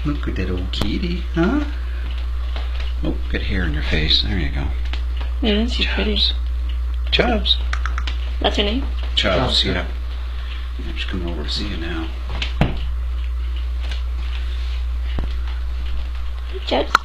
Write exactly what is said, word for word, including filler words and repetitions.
Look at that old kitty, huh? Oh, good hair in your face. There you go. Yeah, she's pretty. Chubbs. That's her name? Chubbs, yeah. I'm just coming over to see you now. Chubbs.